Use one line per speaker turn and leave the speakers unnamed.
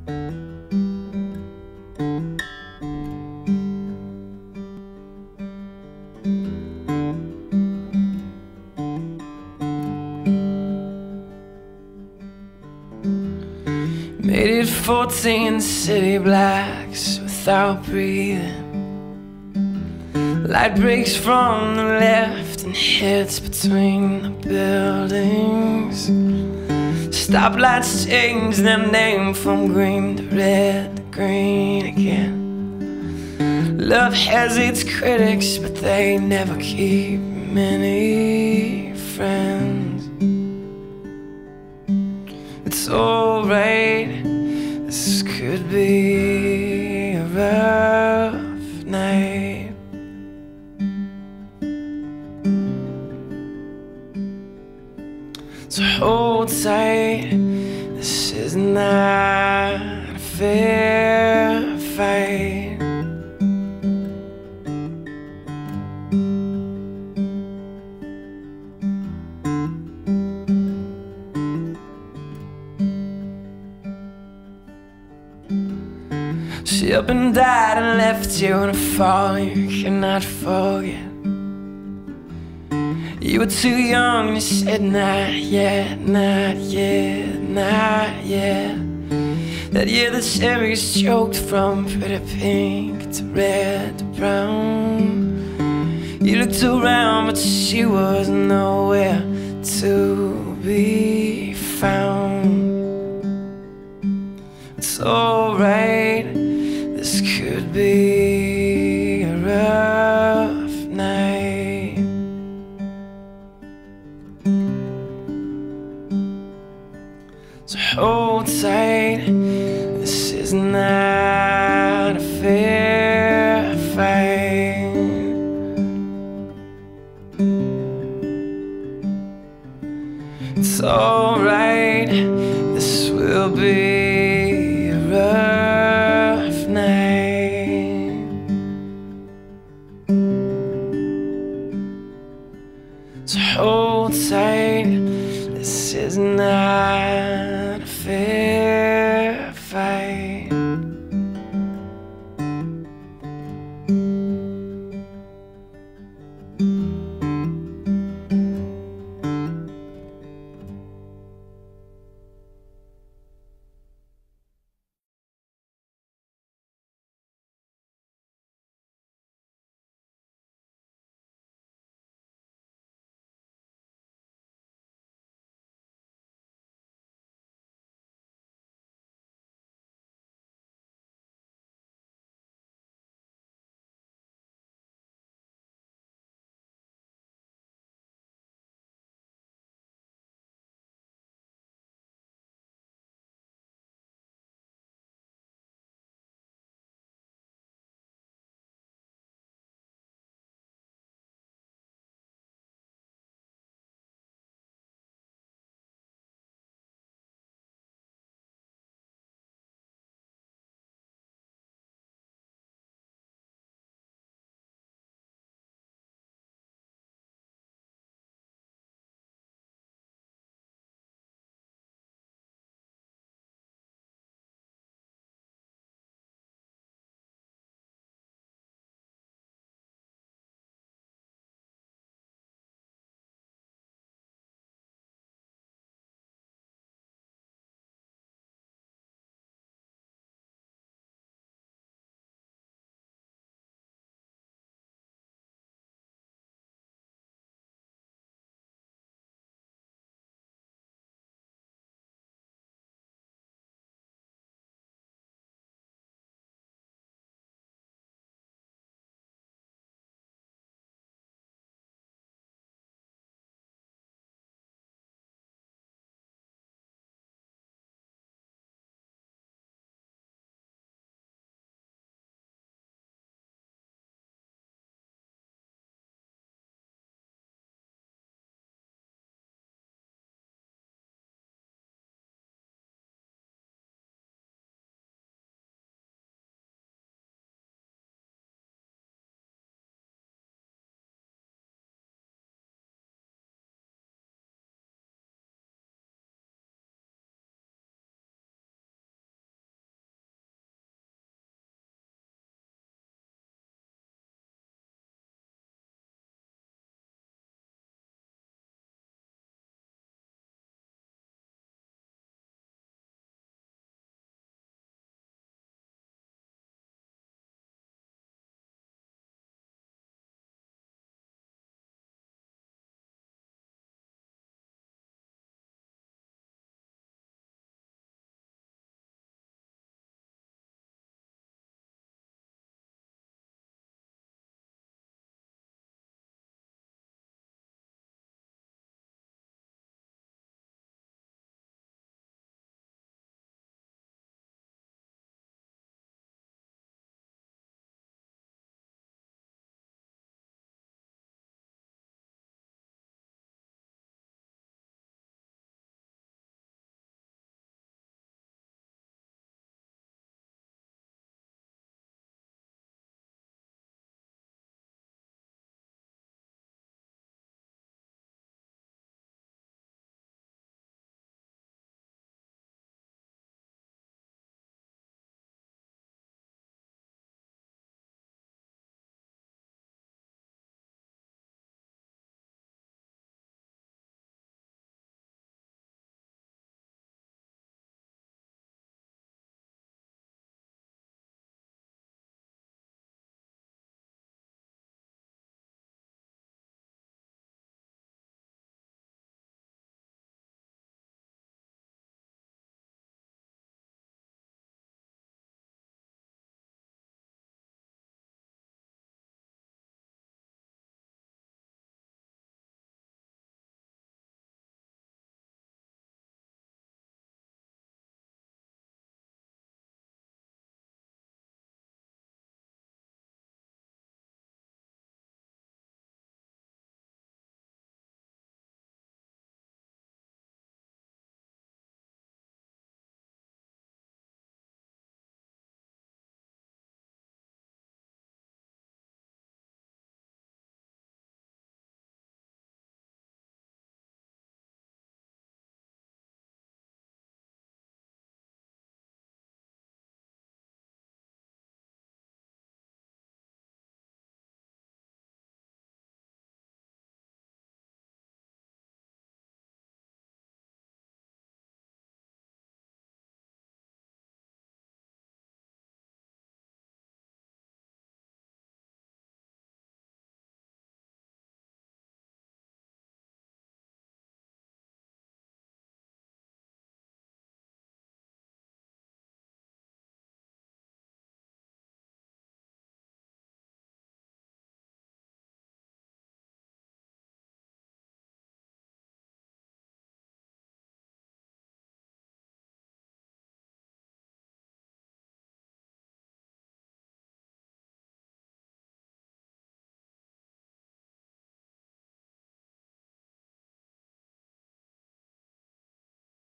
Made it 14 city blocks without breathing. Light breaks from the left and hits between the buildings. Stoplights change their name from green to red to green again. Love has its critics, but they never keep many friends. It's alright, this could be a rough night. So hold tight, this is not a fair fight. She up and died and left you in a fall you cannot forget. You were too young, you said not yet, not yet, not yet. That year the cherries choked from pretty pink to red to brown. You looked around but she was nowhere to be found. It's alright, this could be a rough night. So hold tight, this is not a fair fight. It's alright, this will be